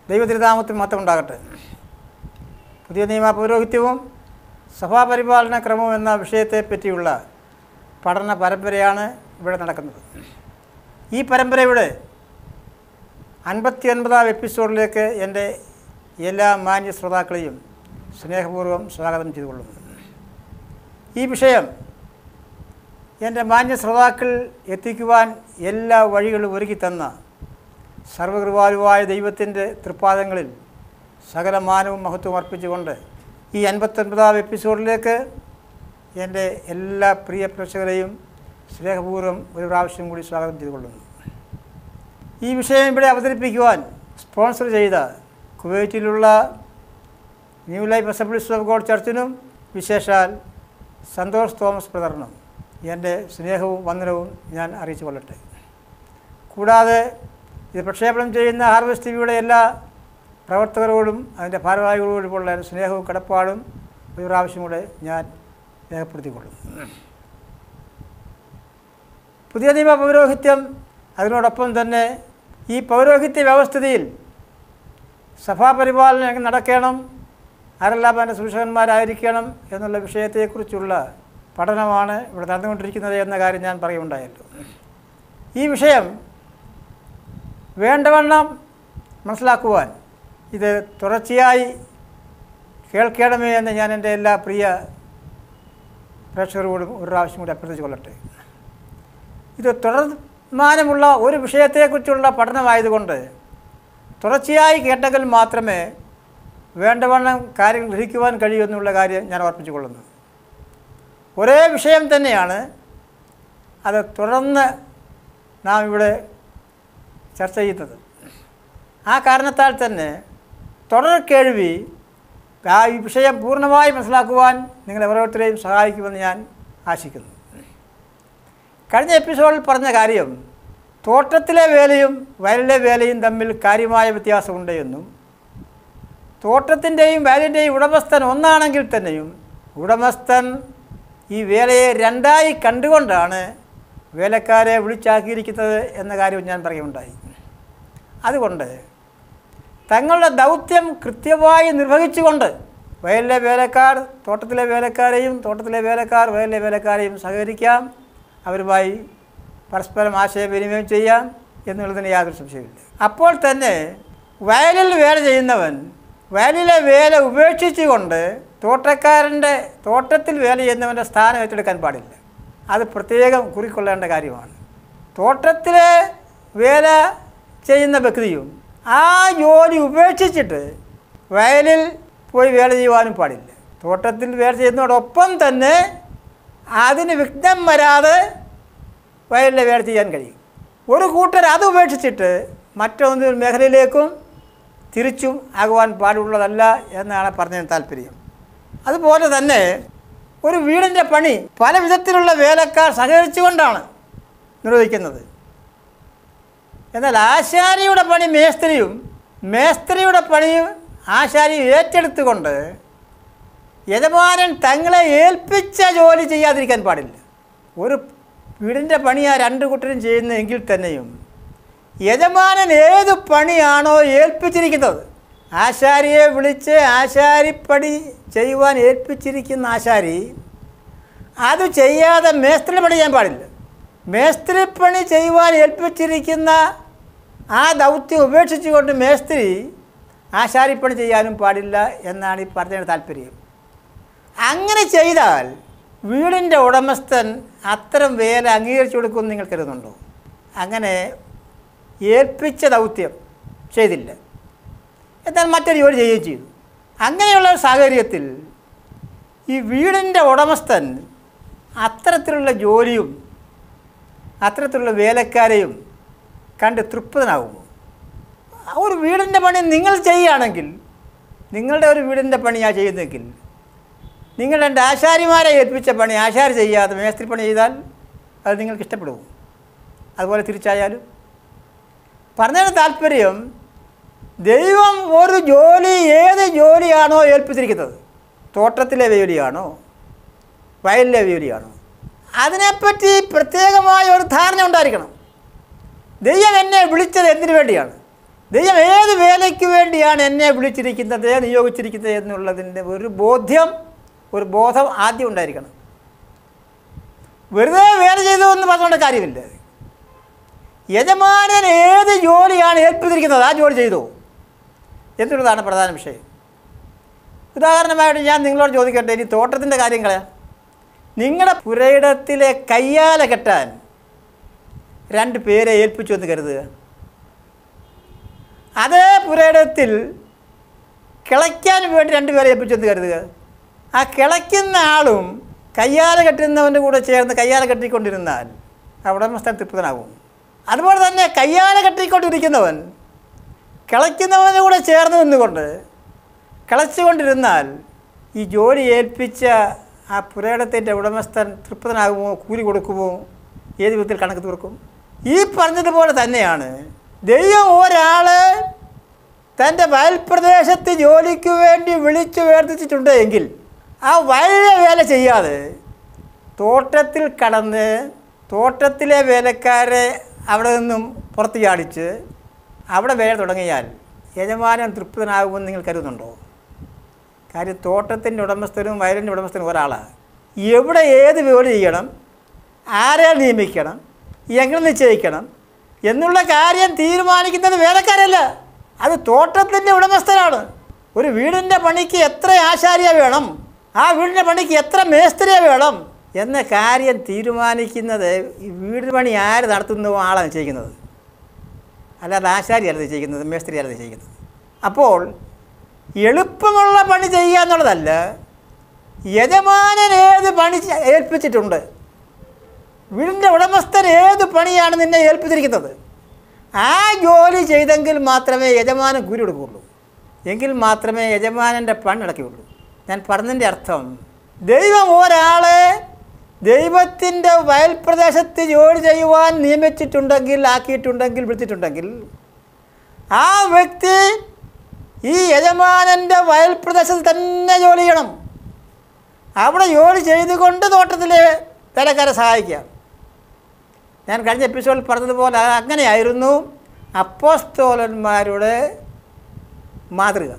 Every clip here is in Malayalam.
ദൈവതിരുനാമത്തിന് മഹത്വം ഉണ്ടാകട്ടെ. പുതിയ നിയമ പൗരോഹിത്യവും സഭാപരിപാലന ക്രമവും എന്ന വിഷയത്തെ പറ്റിയുള്ള പഠന പരമ്പരയാണ് ഇവിടെ നടക്കുന്നത്. ഈ പരമ്പരയുടെ 59ാം എപ്പിസോഡിലേക്ക് എൻ്റെ എല്ലാ മാന്യ ശ്രോതാക്കളെയും സ്നേഹപൂർവ്വം സ്വാഗതം ചെയ്തുകൊള്ളുന്നു. ഈ വിഷയം എൻ്റെ മാന്യ ശ്രോതാക്കൾ എത്തിക്കുവാൻ എല്ലാ വഴികളും ഒരുക്കി തന്ന സർവകൃപാലുവായ ദൈവത്തിൻ്റെ തൃപ്പാദങ്ങളിൽ സകല മാനവും മഹത്വവും അർപ്പിച്ചുകൊണ്ട് ഈ 59ാം എപ്പിസോഡിലേക്ക് എൻ്റെ എല്ലാ പ്രിയ പ്രേക്ഷകരെയും സ്നേഹപൂർവ്വം ഒരു പ്രാവശ്യം കൂടി സ്വാഗതം ചെയ്തുകൊള്ളുന്നു. ഈ വിഷയം ഇവിടെ അവതരിപ്പിക്കുവാൻ സ്പോൺസർ ചെയ്ത കുവൈറ്റിലുള്ള new life assemblies of god ചർച്ചിനും വിശേഷാൽ സന്തോഷ് തോമസ് ബ്രദറിനും എൻ്റെ സ്നേഹവും വന്ദനവും ഞാൻ അറിയിച്ചു കൊള്ളട്ടെ. കൂടാതെ ഇത് പ്രക്ഷേപണം ചെയ്യുന്ന ഹാർവസ്റ്റ് ടിവിയുടെ എല്ലാ പ്രവർത്തകരോടും അതിൻ്റെ ഭാരവാഹികളോടുമുള്ള സ്നേഹവും കടപ്പാടും ഒരു പ്രാവശ്യം കൂടെ ഞാൻ രേഖപ്പെടുത്തിക്കൊള്ളും. പുതിയ നിയമ പൗരോഹിത്യം അതിനോടൊപ്പം തന്നെ ഈ പൗരോഹിത്യ വ്യവസ്ഥിതിയിൽ സഭാപരിപാലനം എങ്ങനെ നടക്കണം, ആരെല്ലാം അതിൻ്റെ സുരക്ഷകന്മാരായിരിക്കണം എന്നുള്ള വിഷയത്തെക്കുറിച്ചുള്ള പഠനമാണ് ഇവിടെ നടന്നുകൊണ്ടിരിക്കുന്നത് എന്ന കാര്യം ഞാൻ പറയുകയുണ്ടായല്ലോ. ഈ വിഷയം വേണ്ടവണ്ണം മനസ്സിലാക്കുവാൻ ഇത് തുടർച്ചയായി കേൾക്കണമേ എന്ന് ഞാൻ എൻ്റെ എല്ലാ പ്രിയ പ്രേക്ഷകരോടും ഒരു പ്രാവശ്യം കൂടി അഭ്യർത്ഥിച്ചു കൊള്ളട്ടെ. ഇത് തുടർമാനമുള്ള ഒരു വിഷയത്തെക്കുറിച്ചുള്ള പഠനമായതുകൊണ്ട് തുടർച്ചയായി കേട്ടെങ്കിൽ മാത്രമേ വേണ്ടവണ്ണം കാര്യങ്ങൾ ഗ്രഹിക്കുവാൻ കഴിയൂ എന്നുള്ള കാര്യം ഞാൻ ഓർപ്പിച്ചു കൊള്ളുന്നു. ഒരേ വിഷയം തന്നെയാണ്, അത് തുടർന്ന് നാം ഇവിടെ ചർച്ച ചെയ്യുന്നത്. ആ കാരണത്താൽ തന്നെ തുടർ കേൾവി ആ ഈ വിഷയം പൂർണ്ണമായി മനസ്സിലാക്കുവാൻ നിങ്ങൾ ഓരോരുത്തരെയും സഹായിക്കുമെന്ന് ഞാൻ ആശിക്കുന്നു. കഴിഞ്ഞ എപ്പിസോഡിൽ പറഞ്ഞ കാര്യം തോട്ടത്തിലെ വേലയും വയലിലെ വേലയും തമ്മിൽ കാര്യമായ വ്യത്യാസമുണ്ട് എന്നും തോട്ടത്തിൻ്റെയും വയലിൻ്റെയും ഉടമസ്ഥൻ ഒന്നാണെങ്കിൽ തന്നെയും ഉടമസ്ഥൻ ഈ വേലയെ രണ്ടായി കണ്ടുകൊണ്ടാണ് വേലക്കാരെ വിളിച്ചാക്കിയിരിക്കുന്നത് എന്ന കാര്യവും ഞാൻ പറയുകയുണ്ടായി. അതുകൊണ്ട് തങ്ങളുടെ ദൗത്യം കൃത്യമായി നിർവഹിച്ചുകൊണ്ട് വയലിലെ വേലക്കാർ തോട്ടത്തിലെ വേലക്കാരെയും തോട്ടത്തിലെ വേലക്കാർ വയലിലെ വേലക്കാരെയും സഹകരിക്കാം, അവരുമായി പരസ്പരം ആശയവിനിമയം ചെയ്യാം എന്നുള്ളതിന് യാതൊരു സംശയമില്ല. അപ്പോൾ തന്നെ വയലിൽ വേല ചെയ്യുന്നവൻ വയലിലെ വേല ഉപേക്ഷിച്ചുകൊണ്ട് തോട്ടക്കാരൻ്റെ തോട്ടത്തിൽ വേല ചെയ്യുന്നവൻ്റെ സ്ഥാനം ഏറ്റെടുക്കാൻ പാടില്ല. അത് പ്രത്യേകം കുറിക്കൊള്ളേണ്ട കാര്യമാണ്. തോട്ടത്തിലെ വേല ചെയ്യുന്ന വ്യക്തിയും ആ ജോലി ഉപേക്ഷിച്ചിട്ട് വയലിൽ പോയി വേല ചെയ്യുവാനും പാടില്ല. തോട്ടത്തിൽ വേല ചെയ്യുന്നതോടൊപ്പം തന്നെ അതിന് വിഘ്നം വരാതെ വയലിലെ വേല ചെയ്യാൻ കഴിയും. ഒരു കൂട്ടർ അത് ഉപേക്ഷിച്ചിട്ട് മറ്റൊരു മേഖലയിലേക്കും തിരിച്ചും ആകുവാൻ പാടുള്ളതല്ല എന്നാണ് പറഞ്ഞതിന് താല്പര്യം. അതുപോലെ തന്നെ ഒരു വീടിൻ്റെ പണി പല വിധത്തിലുള്ള വേലക്കാർ സഹകരിച്ചുകൊണ്ടാണ് നിർവഹിക്കുന്നത്. എന്നാൽ ആശാരിയുടെ പണി മേസ്ത്രിയുടെ പണിയും ആശാരിയും ഏറ്റെടുത്തുകൊണ്ട് യജമാനൻ തങ്ങളെ ഏൽപ്പിച്ച ജോലി ചെയ്യാതിരിക്കാൻ പാടില്ല. ഒരു വീടിൻ്റെ പണി ആ രണ്ട് കൂട്ടരും ചെയ്യുന്നതെങ്കിൽ തന്നെയും യജമാനൻ ഏത് പണിയാണോ ഏൽപ്പിച്ചിരിക്കുന്നത്, ആശാരിയെ വിളിച്ച് ആശാരിപ്പണി ചെയ്യുവാൻ ഏൽപ്പിച്ചിരിക്കുന്ന ആശാരി അത് ചെയ്യാതെ മേസ്ത്രി പണി ചെയ്യാൻ പാടില്ല. മേസ്ത്രിപ്പണി ചെയ്യുവാൻ ഏൽപ്പിച്ചിരിക്കുന്ന ആ ദൗത്യം ഉപേക്ഷിച്ചുകൊണ്ട് മേസ്ത്രി ആശാരിപ്പണി ചെയ്യാനും പാടില്ല എന്നാണ് ഈ പറഞ്ഞതിന് താല്പര്യം. അങ്ങനെ ചെയ്താൽ വീടിൻ്റെ ഉടമസ്ഥൻ അത്തരം വേല അംഗീകരിച്ചു കൊടുക്കുമെന്ന് നിങ്ങൾ കരുതുന്നുണ്ടോ? അങ്ങനെ ഏൽപ്പിച്ച ദൗത്യം ചെയ്തില്ല, എന്നാൽ മറ്റൊരു ജോലി ചെയ്യുകയും ചെയ്തു. അങ്ങനെയുള്ള ഒരു സാഹചര്യത്തിൽ ഈ വീടിൻ്റെ ഉടമസ്ഥൻ അത്തരത്തിലുള്ള ജോലിയും അത്തരത്തിലുള്ള വേലക്കാരെയും കണ്ട് തൃപ്തനാകുമോ? ഒരു വീടിൻ്റെ പണി നിങ്ങൾ ചെയ്യുകയാണെങ്കിൽ, നിങ്ങളുടെ ഒരു വീടിൻ്റെ പണിയാണ് ചെയ്യുന്നതെങ്കിൽ, നിങ്ങൾ രണ്ട് ആശാരിമാരെ ഏൽപ്പിച്ച പണി ആശാരി ചെയ്യാതെ മേസ്ത്രി പണി ചെയ്താൽ അത് നിങ്ങൾക്ക് ഇഷ്ടപ്പെടുമോ? അതുപോലെ തിരിച്ചായാലും. പറഞ്ഞതിന് താല്പര്യം, ദൈവം ഒരു ജോലി ഏത് ജോലിയാണോ ഏൽപ്പിച്ചിരിക്കുന്നത്, തോട്ടത്തിലെ ജോലിയാണോ വയലിലെ ജോലിയാണോ, അതിനെപ്പറ്റി പ്രത്യേകമായ ഒരു ധാരണ ഉണ്ടായിരിക്കണം. ദൈവം എന്നെ വിളിച്ചത് എന്തിനു വേണ്ടിയാണ്, ദൈവം ഏത് വേലയ്ക്ക് വേണ്ടി വേണ്ടിയാണ് എന്നെ വിളിച്ചിരിക്കുന്നത്, നിയോഗിച്ചിരിക്കുന്നത് എന്നുള്ളതിൻ്റെ ഒരു ബോധം ആദ്യം ഉണ്ടായിരിക്കണം. വെറുതെ വേല ചെയ്തു എന്ന് പറഞ്ഞുകൊണ്ട് കാര്യമില്ല. യജമാനൻ ഏത് ജോലിയാണ് ഏൽപ്പിച്ചിരിക്കുന്നത് ആ ജോലി ചെയ്തു എന്നുള്ളതാണ് പ്രധാന വിഷയം. ഉദാഹരണമായിട്ട് ഞാൻ നിങ്ങളോട് ചോദിക്കട്ടെ, ഇനി തോട്ടത്തിൻ്റെ കാര്യങ്ങൾ. നിങ്ങളുടെ പുരയിടത്തിലെ കയ്യാല കെട്ടാൻ 2 പേരെ ഏൽപ്പിച്ചു എന്ന് കരുതുക. അതേ പുരയിടത്തിൽ കിളയ്ക്കാൻ വേണ്ടി 2 പേരെ ഏൽപ്പിച്ചു എന്ന് കരുതുക. ആ കിളയ്ക്കുന്ന ആളും കയ്യാല കെട്ടുന്നവൻ്റെ കൂടെ ചേർന്ന് കയ്യാല കെട്ടിക്കൊണ്ടിരുന്നാൽ അവിടെ ഉടമസ്ഥൻ തൃപ്തനാകും. അതുപോലെ തന്നെ കയ്യാല കെട്ടിക്കൊണ്ടിരിക്കുന്നവൻ കിളയ്ക്കുന്നവൻ്റെ കൂടെ ചേർന്ന് നിന്നുകൊണ്ട് കിളച്ചുകൊണ്ടിരുന്നാൽ ഈ ജോലി ഏൽപ്പിച്ച ആ പുരയിടത്തിൻ്റെ ഉടമസ്ഥൻ തൃപ്തനാകുമോ, കൂലി കൊടുക്കുമോ, ഏത് വിധത്തിൽ കണക്ക് തീർക്കും? ഈ പറഞ്ഞതുപോലെ തന്നെയാണ് ദൈവം ഒരാളെ തൻ്റെ വയൽപ്രദേശത്ത് ജോലിക്ക് വേണ്ടി വിളിച്ചു വേർതിച്ചിട്ടുണ്ട് എങ്കിൽ ആ വയലിലെ വേല ചെയ്യാതെ തോട്ടത്തിൽ കടന്ന് തോട്ടത്തിലെ വേലക്കാരെ അവിടെ നിന്നും പുറത്ത് ചാടിച്ച് അവിടെ വേല തുടങ്ങിയാൽ യജമാനൻ തൃപ്തനാകുമെന്ന് നിങ്ങൾ കരുതുന്നുണ്ടോ? കാര്യം തോട്ടത്തിൻ്റെ ഉടമസ്ഥനും വയലിൻ്റെ ഉടമസ്ഥനും ഒരാളാണ്. എവിടെ ഏത് ജോലി ചെയ്യണം, ആരെ നിയമിക്കണം, എങ്ങനെ നിശ്ചയിക്കണം എന്നുള്ള കാര്യം തീരുമാനിക്കുന്നത് വേലക്കാരല്ല, അത് തോട്ടത്തിൻ്റെ ഉടമസ്ഥനാണ്. ഒരു വീടിൻ്റെ പണിക്ക് എത്ര ആശാരിയ വേണം, ആ വീടിൻ്റെ പണിക്ക് എത്ര മേസ്ത്രിയ വേണം എന്ന കാര്യം തീരുമാനിക്കുന്നത് ഈ വീട് പണി ആര് നടത്തുന്നോ ആളാണ് നിശ്ചയിക്കുന്നത്, അല്ലാതെ ആശാരിയല്ല നിശ്ചയിക്കുന്നത്, മേസ്ത്രിയല്ല നിശ്ചയിക്കുന്നത്. അപ്പോൾ എളുപ്പമുള്ള പണി ചെയ്യുക എന്നുള്ളതല്ല, യജമാനൻ ഏത് പണി ഏൽപ്പിച്ചിട്ടുണ്ട്, വീടിൻ്റെ ഉടമസ്ഥൻ ഏത് പണിയാണ് നിന്നെ ഏൽപ്പിച്ചിരിക്കുന്നത്, ആ ജോലി ചെയ്തെങ്കിൽ മാത്രമേ യജമാനൻ കൂലി കൊടുക്കുകയുള്ളൂ, എങ്കിൽ മാത്രമേ യജമാനൻ്റെ പണി നടക്കുകയുള്ളൂ. ഞാൻ പറഞ്ഞതിൻ്റെ അർത്ഥം, ദൈവം ഒരാളെ ദൈവത്തിൻ്റെ വയൽപ്രദേശത്ത് ജോലി ചെയ്യുവാൻ നിയമിച്ചിട്ടുണ്ടെങ്കിൽ, ആക്കിയിട്ടുണ്ടെങ്കിൽ, വിളിച്ചിട്ടുണ്ടെങ്കിൽ ആ വ്യക്തി ഈ യജമാനൻ്റെ വയൽപ്രദേശത്ത് തന്നെ ജോലി ചെയ്യണം. അവിടെ ജോലി ചെയ്തുകൊണ്ട് തോട്ടത്തിലെ വേലക്കാരെ സഹായിക്കാം. ഞാൻ കഴിഞ്ഞ എപ്പിസോഡിൽ പറഞ്ഞതുപോലെ അങ്ങനെയായിരുന്നു അപ്പോസ്തലന്മാരുടെ മാതൃക.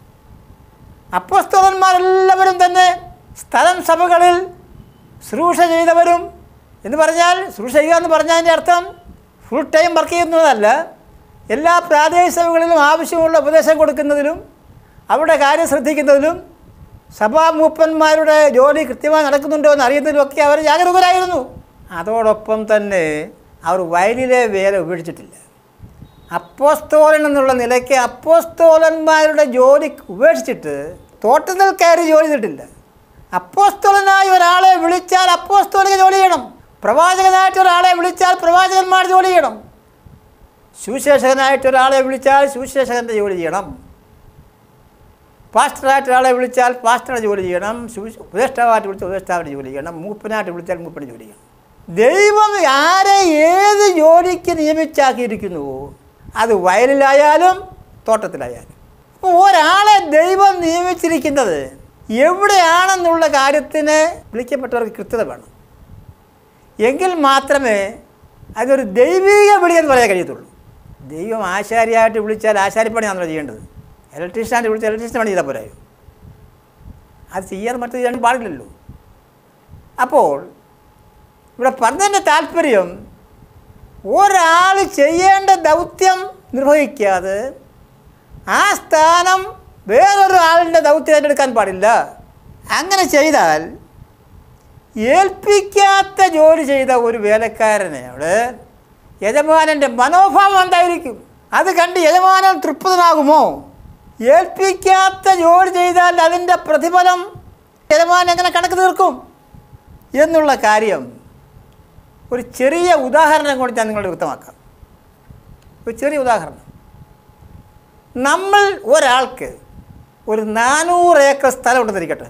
അപ്പോസ്തലന്മാരെല്ലാവരും തന്നെ സ്ഥലം സഭകളിൽ ശുശ്രൂഷ ചെയ്തവരും എന്ന് പറഞ്ഞാൽ, ശുശ്രൂഷ ചെയ്യുക എന്ന് പറഞ്ഞതിൻ്റെ അർത്ഥം ഫുൾ ടൈം വർക്ക് ചെയ്യുന്നതല്ല, എല്ലാ പ്രാദേശിക സഭകളിലും ആവശ്യമുള്ള ഉപദേശം കൊടുക്കുന്നതിലും അവരുടെ കാര്യം ശ്രദ്ധിക്കുന്നതിലും സഭാമൂപ്പന്മാരുടെ ജോലി കൃത്യമായി നടക്കുന്നുണ്ടോ എന്ന് അറിയുന്നതിലുമൊക്കെ അവർ ജാഗരൂകരായിരുന്നു. അതോടൊപ്പം തന്നെ അവർ വയലിലെ വേല ഉപേക്ഷിച്ചിട്ടില്ല. അപ്പോസ്തലൻ എന്നുള്ള നിലയ്ക്ക് അപ്പോസ്തലന്മാരുടെ ജോലി ഉപേക്ഷിച്ചിട്ട് തോട്ടത്തിൽ കയറി ജോലി ചെയ്തിട്ടില്ല. അപ്പോസ്തലനായി ഒരാളെ വിളിച്ചാൽ അപ്പോസ്തലിക ജോലി ചെയ്യണം, പ്രവാചകനായിട്ട് ഒരാളെ വിളിച്ചാൽ പ്രവാചകന്മാർ ജോലി ചെയ്യണം, സുവിശേഷകനായിട്ട് ഒരാളെ വിളിച്ചാൽ സുവിശേഷകൻ്റെ ജോലി ചെയ്യണം, പാസ്റ്ററായിട്ട് ഒരാളെ വിളിച്ചാൽ പാസ്റ്ററുടെ ജോലി ചെയ്യണം, ഉപദേഷ്ടാവായിട്ട് വിളിച്ചാൽ ഉപദേഷ്ടാവിൻ്റെ ജോലി ചെയ്യണം, മൂപ്പനായിട്ട് വിളിച്ചാൽ മൂപ്പൻ്റെ ജോലി ചെയ്യണം. ദൈവം ആരെ ഏത് ജോലിക്ക് നിയമിച്ചാക്കിയിരിക്കുന്നുവോ, അത് വയലിലായാലും തോട്ടത്തിലായാലും. അപ്പോൾ ഒരാളെ ദൈവം നിയമിച്ചിരിക്കുന്നത് എവിടെയാണെന്നുള്ള കാര്യത്തിന് വിളിക്കപ്പെട്ടവർക്ക് കൃത്യത വേണം. എങ്കിൽ മാത്രമേ അതൊരു ദൈവിക വിളി എന്ന് പറയാൻ കഴിയത്തുള്ളൂ. ദൈവം ആശാരിയായിട്ട് വിളിച്ചാൽ ആശാരിപ്പണിയാണല്ലോ ചെയ്യേണ്ടത്, ഇലക്ട്രീഷ്യനായിട്ട് വിളിച്ചാൽ ഇലക്ട്രീഷ്യൻ പണി ചെയ്താൽ പോരായോ? അത് ചെയ്യാൻ മറ്റു ചെയ്യാൻ പാടില്ലല്ലോ. അപ്പോൾ ഇവിടെ പറഞ്ഞതിൻ്റെ താല്പര്യം, ഒരാൾ ചെയ്യേണ്ട ദൗത്യം നിർവഹിക്കാതെ ആ സ്ഥാനം വേറൊരു ആളിൻ്റെ ദൗത്യം ഏറ്റെടുക്കാൻ പാടില്ല. അങ്ങനെ ചെയ്താൽ ഏൽപ്പിക്കാത്ത ജോലി ചെയ്ത ഒരു വേലക്കാരനോട് യജമാനൻ്റെ മനോഭാവം എന്തായിരിക്കും? അത് കണ്ട് യജമാനൻ തൃപ്തനാകുമോ? ഏൽപ്പിക്കാത്ത ജോലി ചെയ്താൽ അതിൻ്റെ പ്രതിഫലം യജമാനൻ എങ്ങനെ കണക്ക് തീർക്കും എന്നുള്ള കാര്യം ഒരു ചെറിയ ഉദാഹരണം കൊണ്ട് ഞാൻ നിങ്ങളോട് വ്യക്തമാക്കാം. ഒരു ചെറിയ ഉദാഹരണം. നമ്മൾ ഒരാൾക്ക് ഒരു 400 ഏക്കർ സ്ഥലമുണ്ടെന്നിരിക്കട്ടെ.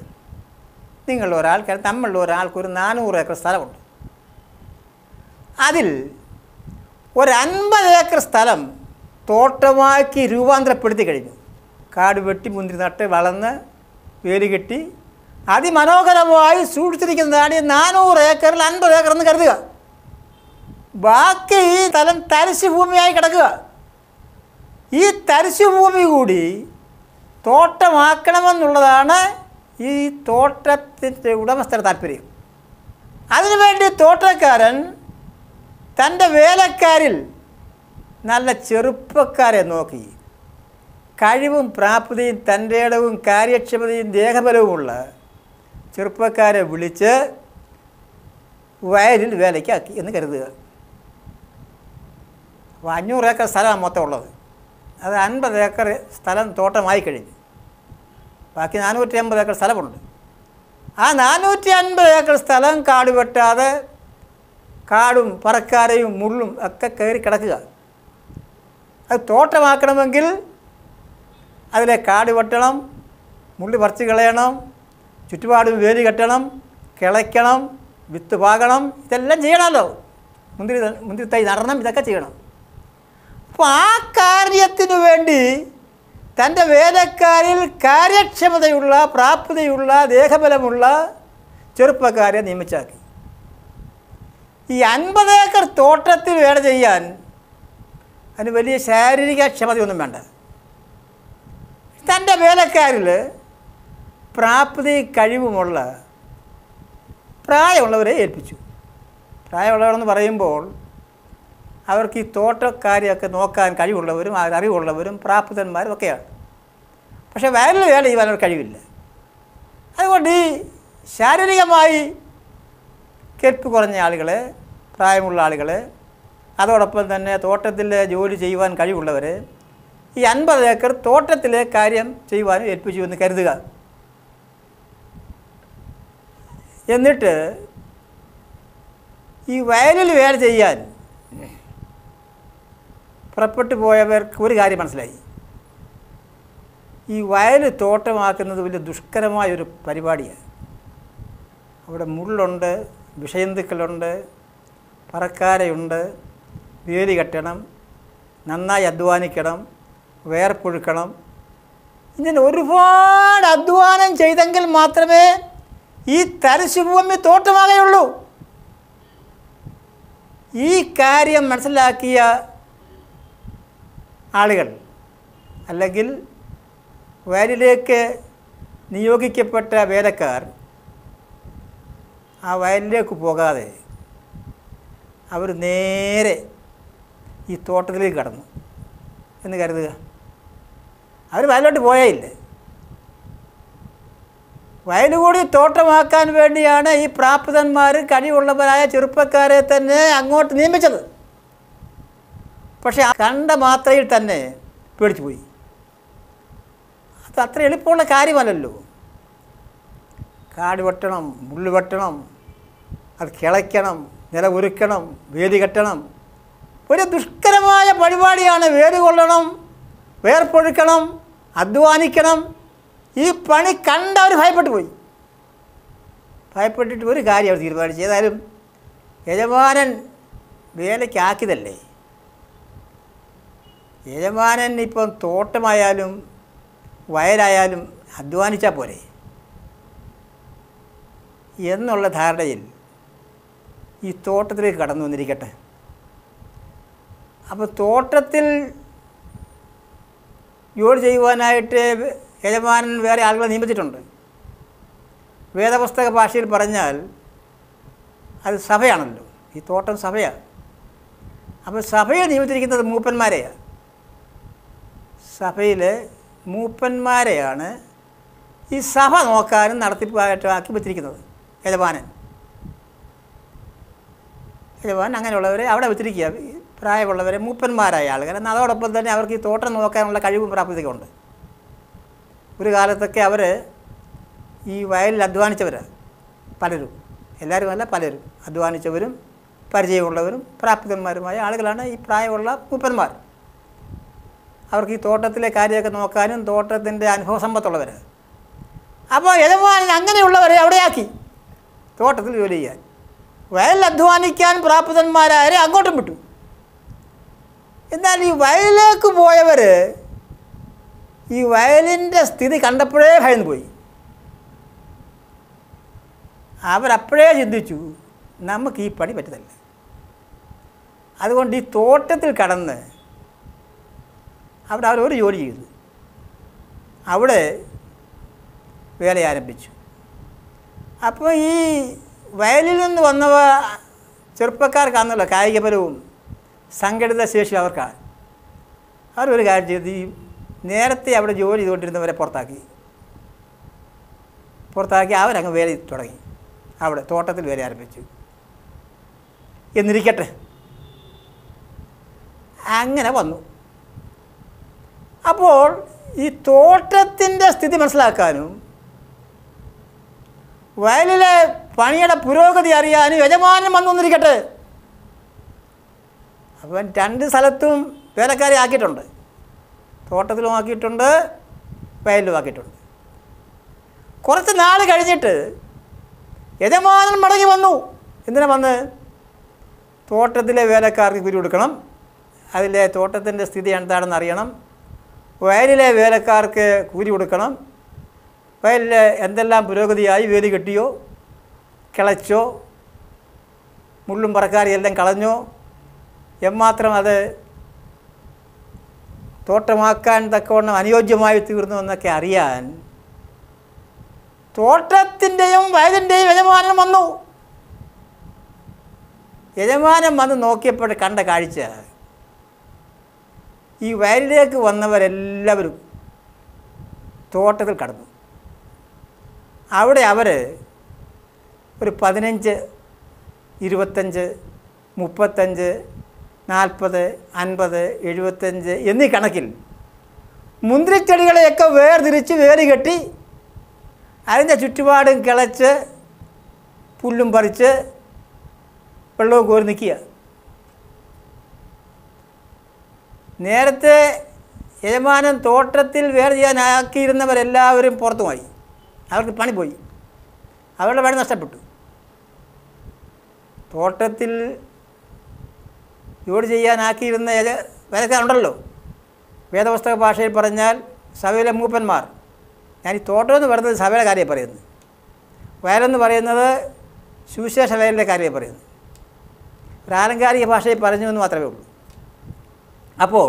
നമ്മളുടെ ഒരാൾക്ക് ഒരു 400 ഏക്കർ സ്ഥലമുണ്ട്. അതിൽ ഒരു 50 ഏക്കർ സ്ഥലം തോട്ടമാക്കി രൂപാന്തരപ്പെടുത്തി കഴിഞ്ഞു. കാട് വെട്ടി മുന്തിരി നട്ട് വളർന്ന് വേലി കെട്ടി അതിമനോഹരമായി സൂക്ഷിച്ചിരിക്കുന്നതാണ് ഈ 400 ഏക്കറിൽ 50 ഏക്കർ എന്ന് കരുതുക. ബാക്കി ഈ സ്ഥലം തരിശുഭൂമിയായി കിടക്കുക. ഈ തരിശുഭൂമി കൂടി തോട്ടമാക്കണമെന്നുള്ളതാണ് ഈ തോട്ടത്തിൻ്റെ ഉടമസ്ഥരുടെ താല്പര്യം. അതിനുവേണ്ടി തോട്ടക്കാരൻ തൻ്റെ വേലക്കാരിൽ നല്ല ചെറുപ്പക്കാരെ നോക്കി കഴിവും പ്രാപ്തിയും തൻ്റെ ഇടവും കാര്യക്ഷമതയും ദേഹബലവുമുള്ള ചെറുപ്പക്കാരെ വിളിച്ച് വയലിൽ വേലയ്ക്കാക്കി എന്ന് കരുതുക. അപ്പോൾ 500 ഏക്കർ സ്ഥലമാണ് മൊത്തം ഉള്ളത്. അത് 50 ഏക്കർ സ്ഥലം തോട്ടമായി കഴിഞ്ഞു. ബാക്കി 450 ഏക്കർ സ്ഥലമുണ്ട്. ആ 450 ഏക്കർ സ്ഥലം കാട് വെട്ടാതെ കാടും പറക്കാരയും മുള്ളും ഒക്കെ കയറി കിടക്കുക. അത് തോട്ടമാക്കണമെങ്കിൽ അതിലെ കാട് വെട്ടണം, മുള്ളി പറിച്ച് കളയണം, ചുറ്റുപാടും വേലി കെട്ടണം, കിളയ്ക്കണം, വിത്ത് പാകണം, ഇതെല്ലാം ചെയ്യണമല്ലോ. മുന്തിരി തൈ നടണം, ഇതൊക്കെ ചെയ്യണം. അപ്പോൾ ആ കാര്യത്തിനു വേണ്ടി തൻ്റെ വേലക്കാരിൽ കാര്യക്ഷമതയുള്ള പ്രാപ്തിയുള്ള ദേഹബലമുള്ള ചെറുപ്പക്കാരെ നിയമിച്ചാക്കി. ഈ 50 ഏക്കർ തോട്ടത്തിൽ വേല ചെയ്യാൻ അതിന് വലിയ ശാരീരിക ക്ഷമതയൊന്നും വേണ്ട. തൻ്റെ വേലക്കാരിൽ പ്രാപ്തി കഴിവുമുള്ള പ്രായമുള്ളവരെ ഏൽപ്പിച്ചു. പ്രായമുള്ളവരെന്ന് പറയുമ്പോൾ അവർക്ക് ഈ തോട്ടക്കാരെയൊക്കെ നോക്കാൻ കഴിവുള്ളവരും അറിവുള്ളവരും പ്രാപ്തന്മാരും ഒക്കെയാണ്. പക്ഷേ വയലിൽ വേല ചെയ്യാൻ അവർ കഴിവില്ല. അതുകൊണ്ട് ഈ ശാരീരികമായി കെൽപ്പ് കുറഞ്ഞ ആളുകൾ, പ്രായമുള്ള ആളുകൾ, അതോടൊപ്പം തന്നെ തോട്ടത്തിൽ ജോലി ചെയ്യുവാൻ കഴിവുള്ളവർ ഈ 50 ഏക്കർ തോട്ടത്തിലെ കാര്യം ചെയ്യുവാനും ഏൽപ്പിച്ചു എന്ന് കരുതുക. എന്നിട്ട് ഈ വയലിൽ വേല ചെയ്യാൻ പുറപ്പെട്ടു പോയവർക്ക് ഒരു കാര്യം മനസ്സിലായി. ഈ വയൽ തോട്ടമാക്കുന്നത് വലിയ ദുഷ്കരമായൊരു പരിപാടിയാണ്. അവിടെ മുള്ളുണ്ട്, വിഷജന്തുക്കളുണ്ട്, പറക്കാരയുണ്ട്, വേലി കെട്ടണം, നന്നായി അധ്വാനിക്കണം, വേർപ്പൊഴുക്കണം. ഇങ്ങനെ ഒരുപാട് അധ്വാനം ചെയ്തെങ്കിൽ മാത്രമേ ഈ തരിശുഭൂമി തോട്ടമാകുകയുള്ളൂ. ഈ കാര്യം മനസ്സിലാക്കിയ ആളുകൾ അല്ലെങ്കിൽ വയലിലേക്ക് നിയോഗിക്കപ്പെട്ട വേലക്കാർ ആ വയലിലേക്ക് പോകാതെ അവർ നേരെ ഈ തോട്ടത്തിലേക്ക് കടന്നു എന്ന് കരുതുക. അവർ വയലിലോട്ട് പോയേയില്ല. വയലുകൂടി തോട്ടമാക്കാൻ വേണ്ടിയാണ് ഈ പ്രാപ്തന്മാർ കഴിവുള്ളവരായ ചെറുപ്പക്കാരെ തന്നെ അങ്ങോട്ട് നിയമിച്ചത്. പക്ഷേ കണ്ട മാത്രയിൽ തന്നെ പേടിച്ചു പോയി. അത് അത്ര എളുപ്പമുള്ള കാര്യമല്ലല്ലോ. കാട് വെട്ടണം, മുള്ളു വെട്ടണം, അത് കിളയ്ക്കണം, നില ഒരുക്കണം, വേലി കെട്ടണം. ഒരു ദുഷ്കരമായ പരിപാടിയാണ്. വേലി കൊള്ളണം, വേർപ്പൊഴുക്കണം, അധ്വാനിക്കണം. ഈ പണി കണ്ടവർ ഭയപ്പെട്ടു പോയി. ഭയപ്പെട്ടിട്ട് ഒരു കാര്യം അവർ തീരുമാനിച്ചു. ഏതായാലും യജമാനൻ വേലയ്ക്കാക്കിയതല്ലേ, യജമാനൻ ഇപ്പം തോട്ടമായാലും വയലായാലും അധ്വാനിച്ചാൽ പോരെ എന്നുള്ള ധാരണയിൽ ഈ തോട്ടത്തിലേക്ക് കടന്നു വന്നിരിക്കട്ടെ. അപ്പോൾ തോട്ടത്തിൽ ജോലി ചെയ്യുവാനായിട്ട് യജമാനൻ വേറെ ആളുകളെ നിയമിച്ചിട്ടുണ്ട്. വേദപുസ്തക ഭാഷയിൽ പറഞ്ഞാൽ അത് സഭയാണല്ലോ. ഈ തോട്ടം സഭയാണ്. അപ്പോൾ സഭയെ നിയമിച്ചിരിക്കുന്നത് മൂപ്പന്മാരെയാണ്. സഭയിലെ മൂപ്പന്മാരെയാണ് ഈ സഭ നോക്കാനും നടത്തിപ്പായിട്ടും ആക്കി വെച്ചിരിക്കുന്നത് യജമാനൻ. യജമാനൻ അങ്ങനെയുള്ളവരെ അവിടെ വെച്ചിരിക്കുക, പ്രായമുള്ളവരെ മൂപ്പന്മാരായ ആളുകൾ. എന്നാൽ അതോടൊപ്പം തന്നെ അവർക്ക് ഈ തോട്ടം നോക്കാനുള്ള കഴിവും പ്രാപ്തിയൊക്കെ ഉണ്ട്. ഒരു കാലത്തൊക്കെ അവർ ഈ വയലിൽ അധ്വാനിച്ചവരാണ് പലരും, എല്ലാവരുമല്ല പലരും അധ്വാനിച്ചവരും പരിചയമുള്ളവരും പ്രാപ്തന്മാരുമായ ആളുകളാണ് ഈ പ്രായമുള്ള മൂപ്പന്മാർ. അവർക്ക് ഈ തോട്ടത്തിലെ കാര്യമൊക്കെ നോക്കാനും തോട്ടത്തിൻ്റെ അനുഭവ സമ്പത്തുള്ളവർ. അപ്പോൾ യജമാനൻ അങ്ങനെയുള്ളവരെ അവിടെയാക്കി തോട്ടത്തിൽ ജോലി ചെയ്യാൻ. വയലിൽ അധ്വാനിക്കാൻ പ്രാപ്തന്മാരായവരെ അങ്ങോട്ടും വിട്ടു. എന്നാൽ ഈ വയലിലേക്ക് പോയവർ ഈ വയലിൻ്റെ സ്ഥിതി കണ്ടപ്പോഴേ ഭയന്ന് പോയി. അവരപ്പോഴേ ചിന്തിച്ചു, നമുക്ക് ഈ പണി പറ്റത്തില്ല. അതുകൊണ്ട് ഈ തോട്ടത്തിൽ കടന്ന് അവരൊരു ജോലി ചെയ്തു. അവിടെ വേല ആരംഭിച്ചു. അപ്പോൾ ഈ വയലിൽ നിന്ന് വന്നവ ചെറുപ്പക്കാർക്കാണല്ലോ കായികപരവും സംഘടിത ശേഷി അവർക്കാണ്. അവരൊരു കാര്യം ചെയ്ത് ഈ നേരത്തെ അവിടെ ജോലി ചെയ്തുകൊണ്ടിരുന്നവരെ പുറത്താക്കി അവരങ്ങ് വേല തുടങ്ങി. അവിടെ തോട്ടത്തിൽ വേല ആരംഭിച്ചു. എന്നിരിക്കട്ടെ, അങ്ങനെ വന്നു. അപ്പോൾ ഈ തോട്ടത്തിൻ്റെ സ്ഥിതി മനസ്സിലാക്കാനും വയലിലെ പണിയുടെ പുരോഗതി അറിയാനും യജമാനൻ വന്നിരിക്കട്ടെ. അപ്പം 2 സ്ഥലത്തും വേലക്കാരെ ആക്കിയിട്ടുണ്ട്. തോട്ടത്തിലും ആക്കിയിട്ടുണ്ട്, വയലിലും ആക്കിയിട്ടുണ്ട്. കുറച്ച് നാൾ കഴിഞ്ഞിട്ട് യജമാനൻ മടങ്ങി വന്നു. എന്തിനാ വന്ന്? തോട്ടത്തിലെ വേലക്കാർക്ക് കൂലി കൊടുക്കണം, അതിലെ തോട്ടത്തിൻ്റെ സ്ഥിതി എന്താണെന്ന് അറിയണം, വയലിലെ വേലക്കാർക്ക് കൂലി കൊടുക്കണം, വയലിൽ എന്തെല്ലാം പുരോഗതിയായി, വേലി കെട്ടിയോ, കിളച്ചോ, മുള്ളും പറക്കാരിയെല്ലാം കളഞ്ഞോ, എമ്മാത്രം അത് തോട്ടമാക്കാൻ തക്കവണ്ണം അനുയോജ്യമായി തീർന്നു എന്നൊക്കെ അറിയാൻ തോട്ടത്തിൻ്റെയും വയലിൻ്റെയും യജമാനൻ വന്നു. യജമാനൻ വന്ന് നോക്കിയപ്പോൾ കണ്ട കാഴ്ച, ഈ വയലിലേക്ക് വന്നവരെല്ലാവരും തോട്ടത്തിൽ കടന്നു. അവിടെ അവർ ഒരു 15, 25, 35, 40, 50, 75 എന്നീ കണക്കിൽ മുന്തിരിച്ചെടികളെയൊക്കെ വേർതിരിച്ച് വേലി കെട്ടി അതിൻ്റെ ചുറ്റുപാടും കിളച്ച് പുല്ലും പറിച്ച് വെള്ളവും കോരി നിൽക്കുക. നേരത്തെ യജമാനൻ തോട്ടത്തിൽ വേല ചെയ്യാനാക്കിയിരുന്നവരെല്ലാവരും പുറത്തുമായി. അവർക്ക് പണി പോയി, അവരുടെ പണി നഷ്ടപ്പെട്ടു. തോട്ടത്തിൽ ജോലി ചെയ്യാനാക്കിയിരുന്ന വേലക്കാരുണ്ടല്ലോ, വേദപുസ്തക ഭാഷയിൽ പറഞ്ഞാൽ സഭയിലെ മൂപ്പന്മാർ. ഞാൻ ഈ തോട്ടമെന്ന് പറയുന്നത് സഭയുടെ കാര്യമാണ് പറയുന്നത്, വയലെന്ന് പറയുന്നത് സുവിശേഷ വയലിൻ്റെ കാര്യമാണ് പറയുന്നത്. ഒരു ആലങ്കാരിക ഭാഷയിൽ പറഞ്ഞു എന്ന് മാത്രമേ ഉള്ളൂ. അപ്പോൾ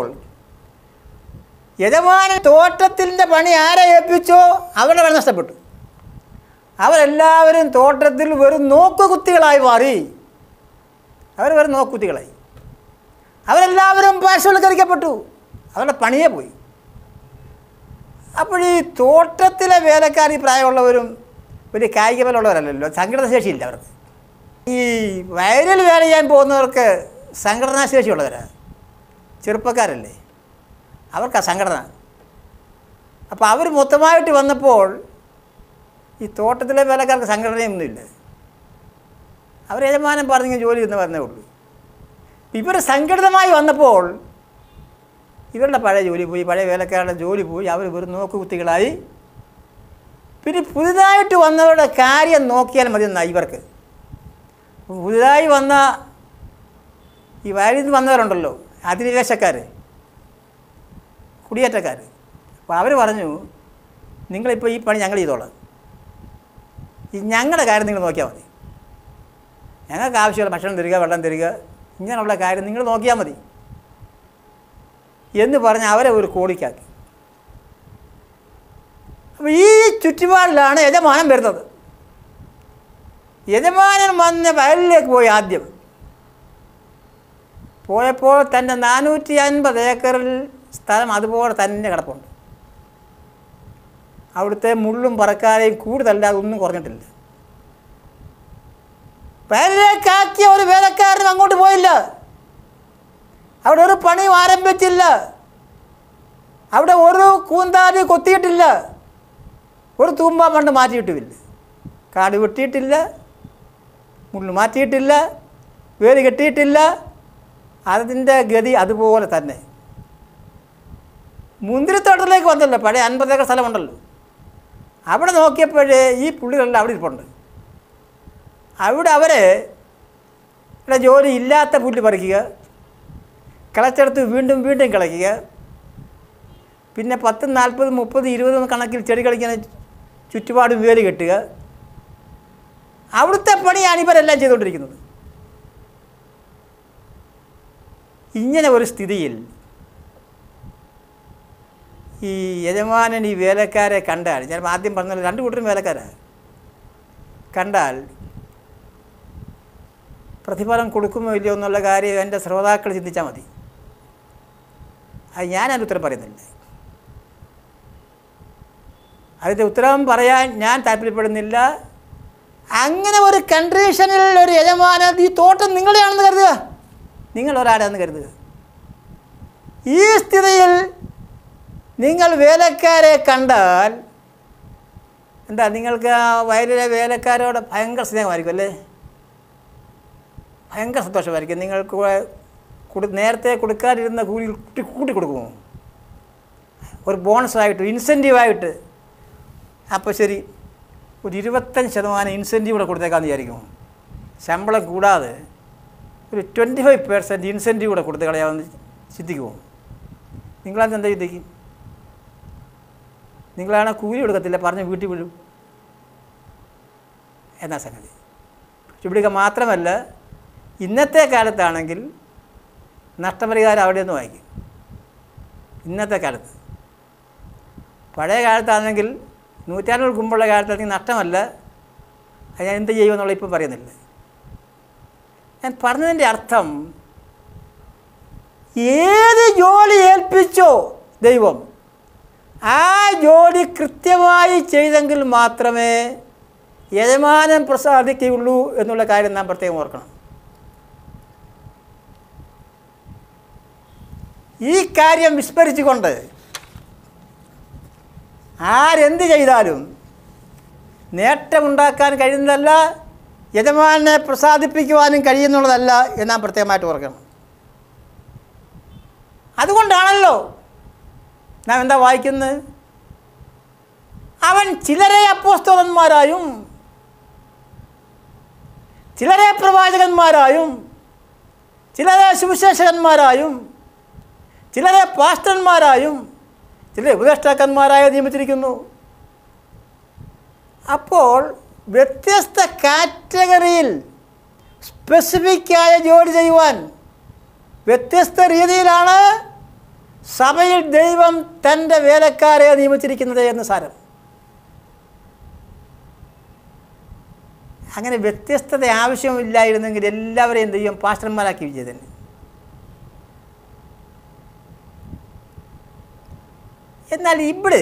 യജമാനൻ തോട്ടത്തിൻ്റെ പണി ആരെ ഏൽപ്പിച്ചോ അവരുടെ പണി നഷ്ടപ്പെട്ടു. അവരെല്ലാവരും തോട്ടത്തിൽ വെറും നോക്കുകുത്തികളായി മാറി. അവർ വെറും നോക്കുകുത്തികളായി. അവരെല്ലാവരും പാർശ്വവൽക്കരിക്കപ്പെട്ടു. അവരുടെ പണിയേ പോയി. അപ്പോൾ ഈ തോട്ടത്തിലെ വേലക്കാർ ഈ പ്രായമുള്ളവരും വലിയ കായിക ബലമുള്ളവരല്ലല്ലോ, സംഘടനാശേഷിയില്ല അവർക്ക്. ഈ വയലിൽ വേല ചെയ്യാൻ പോകുന്നവർക്ക് സംഘടനാശേഷിയുള്ളവരാണ്, ചെറുപ്പക്കാരല്ലേ, അവർക്കാ സംഘടന. അപ്പോൾ അവർ മൊത്തമായിട്ട് വന്നപ്പോൾ ഈ തോട്ടത്തിലെ വേലക്കാർക്ക് സംഘടനയൊന്നുമില്ല. അവർ യജമാനൻ പറഞ്ഞെങ്കിൽ ജോലി എന്ന് പറഞ്ഞേ ഉള്ളൂ. ഇവർ സംഘടിതമായി വന്നപ്പോൾ ഇവരുടെ പഴയ ജോലി പോയി, പഴയ വേലക്കാരുടെ ജോലി പോയി. അവർ വെറും നോക്കുകുത്തികളായി. പിന്നെ പുതുതായിട്ട് വന്നവരുടെ കാര്യം നോക്കിയാൽ മതി എന്നാണ് ഇവർക്ക്. പുതുതായി വന്ന ഈ വയലിൽ നിന്ന് വന്നവരുണ്ടല്ലോ, അധിനിവേശക്കാർ, കുടിയേറ്റക്കാർ. അപ്പോൾ അവർ പറഞ്ഞു, നിങ്ങളിപ്പോൾ ഈ പണി ഞങ്ങൾ ചെയ്തോളാം, ഈ ഞങ്ങളുടെ കാര്യം നിങ്ങൾ നോക്കിയാൽ മതി, ഞങ്ങൾക്ക് ആവശ്യമുള്ള ഭക്ഷണം തരിക, വെള്ളം തരിക, ഇങ്ങനെയുള്ള കാര്യം നിങ്ങൾ നോക്കിയാൽ മതി എന്ന് പറഞ്ഞ് അവരെ ഒരു കോടിക്കാക്കി. അപ്പോൾ ഈ ചുറ്റുപാടിലാണ് യജമാനൻ വരുന്നത്. യജമാനൻ വന്ന് വയലിലേക്ക് പോയി. ആദ്യം പോയപ്പോൾ തൻ്റെ 450 ഏക്കറിൽ സ്ഥലം അതുപോലെ തന്നെ കിടപ്പുണ്ട്. അവിടുത്തെ മുള്ളും പറക്കാരെയും കൂടുതലല്ലാതെ ഒന്നും കുറഞ്ഞിട്ടില്ല. വയലിലേക്കാക്കിയ ഒരു വേലക്കാരനും അങ്ങോട്ട് പോയില്ല. അവിടെ ഒരു പണിയും ആരംഭിച്ചില്ല. അവിടെ ഒരു കൂന്താലി കൊത്തിയിട്ടില്ല, ഒരു തൂമ്പ മണ്ണ് മാറ്റിയിട്ടുമില്ല, കാട് വെട്ടിയിട്ടില്ല, മുള്ളു മാറ്റിയിട്ടില്ല, വേലി കെട്ടിയിട്ടില്ല. അതിൻ്റെ ഗതി അതുപോലെ തന്നെ. മുന്തിരിത്തോട്ടത്തിലേക്ക് വന്നല്ലോ, പഴയ 50 ഏക്കർ സ്ഥലമുണ്ടല്ലോ. അവിടെ നോക്കിയപ്പോഴേ ഈ പുള്ളികളെല്ലാം അവിടെ ഇരിപ്പുണ്ട്. അവിടെ അവരെ ജോലി ഇല്ലാത്ത പുല്ല് പറിക്കുക, കിളച്ചെടുത്ത് വീണ്ടും വീണ്ടും കിളയ്ക്കുക, പിന്നെ 10, 40, 30, 20 കണക്കിൽ ചെടി കളിക്കുന്ന ചുറ്റുപാടും വേലി കെട്ടുക. അവിടുത്തെ പണിയാണ് ഇവരെല്ലാം ചെയ്തുകൊണ്ടിരിക്കുന്നത്. ഇങ്ങനെ ഒരു സ്ഥിതിയിൽ ഈ യജമാനൻ ഈ വേലക്കാരെ കണ്ടാൽ, ഞാൻ ആദ്യം പറഞ്ഞത് 2 കൂട്ടരും വേലക്കാരാണ്, കണ്ടാൽ പ്രതിഫലം കൊടുക്കുമോ ഇല്ലയോ എന്നുള്ള കാര്യം എൻ്റെ ശ്രോതാക്കൾ ചിന്തിച്ചാൽ മതി. അത് ഞാൻ അതിൻ്റെ ഉത്തരം പറയുന്നില്ല. അതിൻ്റെ ഉത്തരം പറയാൻ ഞാൻ താല്പര്യപ്പെടുന്നില്ല. അങ്ങനെ ഒരു കണ്ടീഷനിൽ ഒരു യജമാനൻ, ഈ തോട്ടം നിങ്ങളുടെയാണെന്ന് കരുതുക, നിങ്ങൾ ഒരാളാണെന്ന് കരുതുക. ഈ സ്ഥിതിയിൽ നിങ്ങൾ വേലക്കാരെ കണ്ടാൽ എന്താ, നിങ്ങൾക്ക് ആ വയലിലെ വേലക്കാരോട് ഭയങ്കര സ്നേഹമായിരിക്കും അല്ലേ, ഭയങ്കര സന്തോഷമായിരിക്കും. നിങ്ങൾക്ക് നേരത്തെ കൊടുക്കാതിരുന്ന കൂലി കൂട്ടി കൊടുക്കുമോ, ഒരു ബോണസായിട്ട്, ഇൻസെൻറ്റീവായിട്ട്. അപ്പോൾ ശരി, ഒരു 25% ഇൻസെൻറ്റീവ് കൂടെ കൊടുത്തേക്കാന്ന് വിചാരിക്കുമോ? ശമ്പളം കൂടാതെ ഒരു 25% ഇൻസെൻറ്റീവ് കൂടെ കൊടുത്ത് കളയാമെന്ന് ചിന്തിക്കുമോ? നിങ്ങളത് എന്താ ചിന്തിക്കും? നിങ്ങളാണ് കൂലി കൊടുക്കത്തില്ല, പറഞ്ഞ് വീട്ടിൽ വിടും എന്നാ സംഗതി. ഇവിടെയൊക്കെ മാത്രമല്ല, ഇന്നത്തെ കാലത്താണെങ്കിൽ നഷ്ടപരിഹാരം അവിടെ നിന്ന് വാങ്ങിക്കും. ഇന്നത്തെ കാലത്ത്, പഴയ കാലത്താണെങ്കിൽ, നൂറ്റാണ്ടുകൾക്ക് മുമ്പുള്ള കാലത്താണെങ്കിൽ നഷ്ടമല്ല. അത് ഞാൻ എന്ത് ചെയ്യുമെന്നുള്ള ഇപ്പം പറയുന്നില്ല. ഞാൻ പറഞ്ഞതിൻ്റെ അർത്ഥം, ഏത് ജോലി ഏൽപ്പിച്ചോ ദൈവം, ആ ജോലി കൃത്യമായി ചെയ്തെങ്കിൽ മാത്രമേ യജമാനൻ പ്രസാദിക്കുകയുള്ളൂ എന്നുള്ള കാര്യം നാം പ്രത്യേകം ഓർക്കണം. ഈ കാര്യം വിസ്മരിച്ചുകൊണ്ട് ആരെന്ത് ചെയ്താലും നേട്ടമുണ്ടാക്കാൻ കഴിയുന്നതല്ല, യജമാനെ പ്രസാദിപ്പിക്കുവാനും കഴിയുന്നുള്ളതല്ല എന്ന് നാം പ്രത്യേകമായിട്ട് ഓർക്കണം. അതുകൊണ്ടാണല്ലോ നാം എന്താ വായിക്കുന്നത്, അവൻ ചിലരെ അപ്പോസ്തലന്മാരായും ചിലരെ പ്രവാചകന്മാരായും ചിലരെ സുവിശേഷകന്മാരായും ചിലരെ പാസ്റ്റർമാരായും ചിലരെ ഉപദേഷ്ടാക്കന്മാരായി നിയമിച്ചിരിക്കുന്നു. അപ്പോൾ വ്യത്യസ്ത കാറ്റഗറിയിൽ സ്പെസിഫിക്കായ ജോലി ചെയ്യുവാൻ വ്യത്യസ്ത രീതിയിലാണ് സഭയിൽ ദൈവം തൻ്റെ വേലക്കാരെ നിയമിച്ചിരിക്കുന്നത് എന്ന് സാരം. അങ്ങനെ വ്യത്യസ്തത ആവശ്യമില്ലായിരുന്നെങ്കിൽ എല്ലാവരെയും ദൈവം പാസ്റ്റർമാരാക്കി ചെയ്തന്നെ. എന്നാൽ ഇവിടെ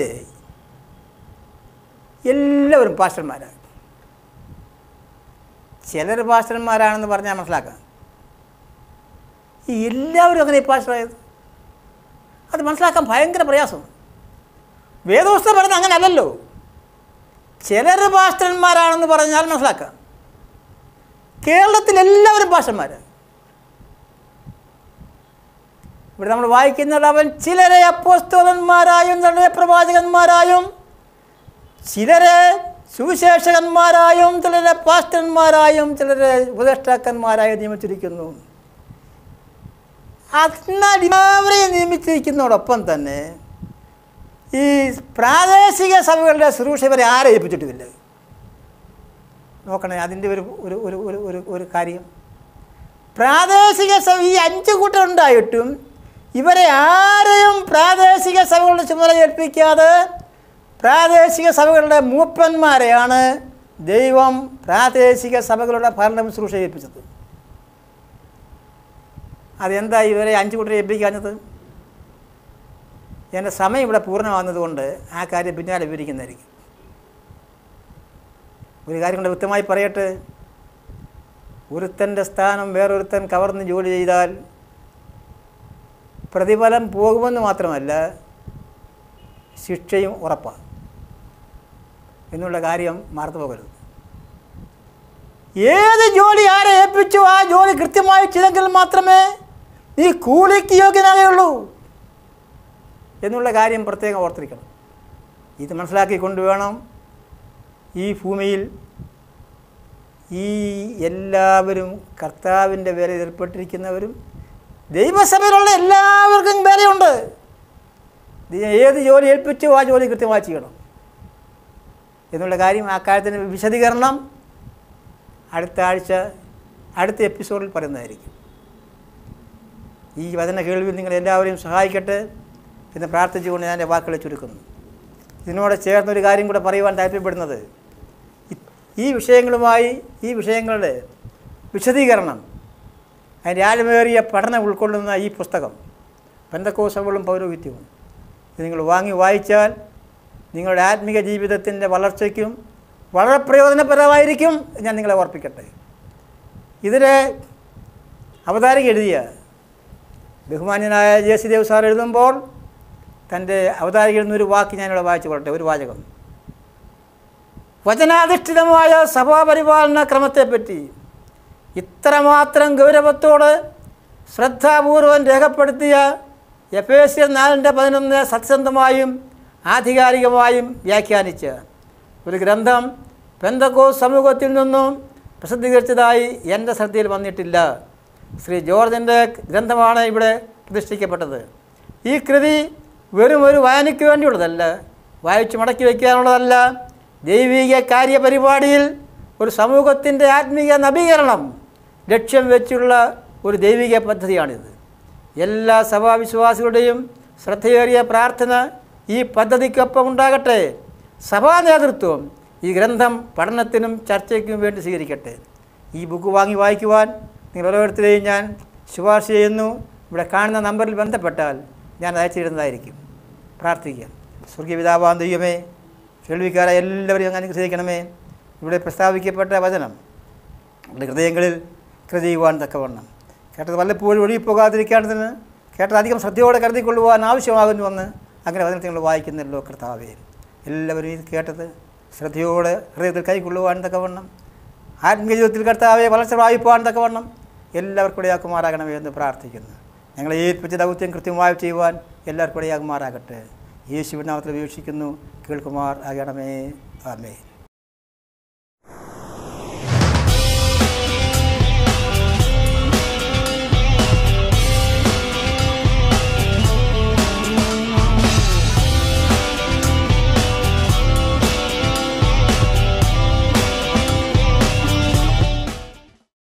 എല്ലാവരും പാസ്റ്റർമാരാണ്. ചിലർ പാസ്റ്റർമാരാണെന്ന് പറഞ്ഞാൽ മനസ്സിലാക്കാം. ഈ എല്ലാവരും അങ്ങനെ പാസ്റ്ററായത് അത് മനസ്സിലാക്കാൻ ഭയങ്കര പ്രയാസം. വേദപുസ്തകം പറയുന്നത് അങ്ങനെ അല്ലല്ലോ. ചിലർ പാസ്റ്റർമാരാണെന്ന് പറഞ്ഞാൽ മനസ്സിലാക്കാം. കേരളത്തിൽ എല്ലാവരും പാസ്റ്റർമാരാണ്. ഇവിടെ നമ്മൾ വായിക്കുന്നത്, അവൻ ചിലരെ അപ്പോസ്തലന്മാരായും ചിലരെ പ്രവാചകന്മാരായും ചിലരെ സുവിശേഷകന്മാരായും ചിലരെ പാസ്റ്റർമാരായും ചിലരെ ഉപദേഷ്ടാക്കന്മാരായും നിയമിച്ചിരിക്കുന്നു. എന്നാൽ എല്ലാവരെയും നിയമിച്ചിരിക്കുന്നതോടൊപ്പം തന്നെ ഈ പ്രാദേശിക സഭകളുടെ ശുശ്രൂഷ ഇവരെ ആരെ ഏൽപ്പിച്ചിട്ടുമില്ല. നോക്കണേ, അതിൻ്റെ ഒരു കാര്യം. പ്രാദേശിക സഭ ഈ 5 കൂട്ടരുണ്ടായിട്ടും ഇവരെ ആരെയും പ്രാദേശിക സഭകളുടെ ചുമതല ഏൽപ്പിക്കാതെ പ്രാദേശിക സഭകളുടെ മൂപ്പന്മാരെയാണ് ദൈവം പ്രാദേശിക സഭകളുടെ ഭരണം ശുശ്രൂഷ ഏൽപ്പിച്ചത്. അതെന്താ ഇവരെ 5 കൂട്ടരെ ഏൽപ്പിക്കാഞ്ഞത്? എൻ്റെ സമയം ഇവിടെ പൂർണ്ണമാകുന്നതുകൊണ്ട് ആ കാര്യം പിന്നാലെ വിവരിക്കുന്നതായിരിക്കും. ഒരു കാര്യം കൊണ്ട് വ്യക്തമായി പറയട്ടെ, ഒരുത്തൻ്റെ സ്ഥാനം വേറൊരുത്തൻ കവർന്ന് ജോലി ചെയ്താൽ പ്രതിഫലം പോകുമെന്ന് മാത്രമല്ല, ശിക്ഷയും ഉറപ്പാണ് എന്നുള്ള കാര്യം മറന്നു പോകരുത്. ഏത് ജോലി ആരെ ഏൽപ്പിച്ചു ആ ജോലി കൃത്യമായി ചെയ്തെങ്കിൽ മാത്രമേ നീ കൂലിക്ക് യോഗ്യനാകുകയുള്ളൂ എന്നുള്ള കാര്യം പ്രത്യേകം ഓർത്തിരിക്കണം. ഇത് മനസ്സിലാക്കിക്കൊണ്ട് വേണം ഈ ഭൂമിയിൽ ഈ എല്ലാവരും കർത്താവിൻ്റെ വേലയിൽ ഏർപ്പെട്ടിരിക്കുന്നവരും ദൈവസഭയിലുള്ള എല്ലാവർക്കും വേലയുണ്ട്. ഏത് ജോലി ഏൽപ്പിച്ചോ ആ ജോലി കൃത്യമായി ചെയ്യണം എന്നുള്ള കാര്യം, ആ കാര്യത്തിന് വിശദീകരണം അടുത്ത ആഴ്ച അടുത്ത എപ്പിസോഡിൽ പറയുന്നതായിരിക്കും. ഈ വചന കേൾവിയിൽ നിങ്ങളെല്ലാവരെയും സഹായിക്കട്ടെ. എന്ന് പ്രാർത്ഥിച്ചുകൊണ്ട് ഞാൻ എൻ്റെ വാക്കുകളെ ചുരുക്കുന്നു. ഇതിനോട് ചേർന്നൊരു കാര്യം കൂടെ പറയുവാൻ താല്പര്യപ്പെടുന്നത്, ഈ വിഷയങ്ങളുമായി ഈ വിഷയങ്ങളുടെ വിശദീകരണം, അതിൻ്റെ ആഴമേറിയ പഠനം ഉൾക്കൊള്ളുന്ന ഈ പുസ്തകം പെന്തക്കോസ്തകളും പൗരോഹിത്യവും ഇത് നിങ്ങൾ വായിച്ചാൽ നിങ്ങളുടെ ആത്മീക ജീവിതത്തിൻ്റെ വളർച്ചയ്ക്കും വളരെ പ്രയോജനപ്രദമായിരിക്കും. ഞാൻ നിങ്ങളെ ഓർപ്പിക്കട്ടെ. ഇതിലെ അവതാരിക എഴുതിയ ബഹുമാന്യനായ ജെ.സി. ദേവ് സാർ എഴുതുമ്പോൾ തൻ്റെ അവതാരിക എഴുതുന്നൊരു വാക്ക് ഞാനിവിടെ വായിച്ചു കൊള്ളട്ടെ. ഒരു വാചകം: വചനാധിഷ്ഠിതമായ സഭാപരിപാലന ക്രമത്തെപ്പറ്റി ഇത്രമാത്രം ഗൗരവത്തോട് ശ്രദ്ധാപൂർവം രേഖപ്പെടുത്തിയ എഫേസ്യർ 4:11 സത്യസന്ധമായും ആധികാരികമായും വ്യാഖ്യാനിച്ച ഒരു ഗ്രന്ഥം പെന്തക്കോസ്ത് സമൂഹത്തിൽ നിന്നും പ്രസിദ്ധീകരിച്ചതായി എൻ്റെ ശ്രദ്ധയിൽ വന്നിട്ടില്ല. ശ്രീ ജോർജിൻ്റെ ഗ്രന്ഥമാണ് ഇവിടെ പ്രതിഷ്ഠിക്കപ്പെട്ടത്. ഈ കൃതി വെറും ഒരു വായനയ്ക്ക് വേണ്ടിയുള്ളതല്ല, വായിച്ചു മടക്കി വയ്ക്കാനുള്ളതല്ല. ദൈവിക കാര്യപരിപാടിയിൽ ഒരു സമൂഹത്തിൻ്റെ ആത്മീയ നവീകരണം ലക്ഷ്യം വെച്ചുള്ള ഒരു ദൈവിക പദ്ധതിയാണിത്. എല്ലാ സഭാവിശ്വാസികളുടെയും ശ്രദ്ധയേറിയ പ്രാർത്ഥന ഈ പദ്ധതിക്കൊപ്പം ഉണ്ടാകട്ടെ. സഭാ നേതൃത്വം ഈ ഗ്രന്ഥം പഠനത്തിനും ചർച്ചയ്ക്കും വേണ്ടി സ്വീകരിക്കട്ടെ. ഈ ബുക്ക് വായിക്കുവാൻ നിങ്ങൾ ഓരോരുത്തരെയും ഞാൻ ശുപാർശ ചെയ്യുന്നു. ഇവിടെ കാണുന്ന നമ്പറിൽ ബന്ധപ്പെട്ടാൽ ഞാൻ അയച്ചിരുന്നതായിരിക്കും. പ്രാർത്ഥിക്കാം. സ്വർഗീയ പിതാവാം ദൈവമേ, കേൾവിക്കാരായ എല്ലാവരെയും അങ്ങ് അനുഗ്രഹിക്കണമേ. ഇവിടെ പ്രസ്താവിക്കപ്പെട്ട വചനം നമ്മുടെ ഹൃദയങ്ങളിൽ കൃതി ചെയ്യുവാൻ തക്കവണ്ണം, കേട്ടത് വല്ലപ്പോഴും ഒഴുകിപ്പോകാതിരിക്കേണ്ടതിന് കേട്ടത് അധികം ശ്രദ്ധയോടെ കരുതിക്കൊള്ളുവാൻ ആവശ്യമാകുന്നുവെന്ന് അങ്ങനെ വചനത്തിൽ നിങ്ങൾ വായിക്കുന്നല്ലോ കർത്താവേ. എല്ലാവരും ഇത് കേട്ടത് ശ്രദ്ധയോടെ ഹൃദയത്തിൽ കൈക്കൊള്ളുവാൻ തക്കവണ്ണം, ആത്മീയ ജീവിതത്തിൽ കർത്താവെ വളർച്ച പ്രാപിപ്പാൻ തക്കവണ്ണം എല്ലാവർക്കും ഇടയാക്കുമാറാകണമേ എന്ന് പ്രാർത്ഥിക്കുന്നു. ഞങ്ങളെ ഏൽപ്പിച്ച ദൗത്യം കൃത്യമായി ചെയ്യുവാൻ എല്ലാവർക്കും ഇടയാകുമാറാകട്ടെ. യേശുവിൻ നാമത്തിൽ വീക്ഷിക്കുന്നു, കേൾക്കുമാർ ആകണമേ. ആമേൻ.